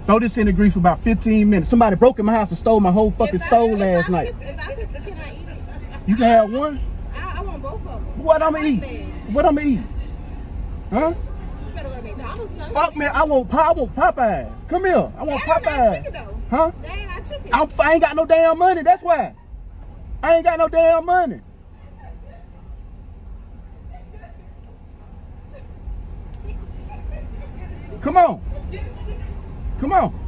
Throw this in the grease for about 15 minutes. Somebody broke in my house and stole my whole fucking stove last night. If I cook it, can I eat it? You can have one? I want both of them. What I'm gonna eat? What I'm gonna eat? Huh? You better let me know. Fuck man, I want Popeyes. Come here. I want Popeyes. Huh? They ain't not chicken. I ain't got no damn money, that's why. I ain't got no damn money. Come on. Come on.